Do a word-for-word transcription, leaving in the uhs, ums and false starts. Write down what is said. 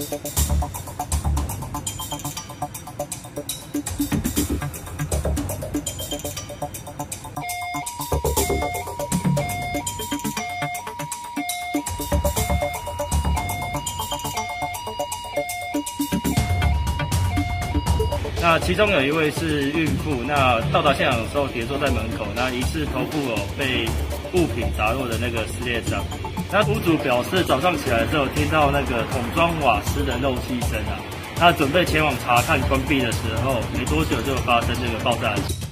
那其中有一位是孕妇，那到达现场的时候跌坐在门口，那疑似头部有被物品砸落的那个撕裂伤。那屋主表示，早上起来之后听到那个桶装瓦斯的漏气声啊，那准备前往查看关闭的时候，没多久就发生这个爆炸。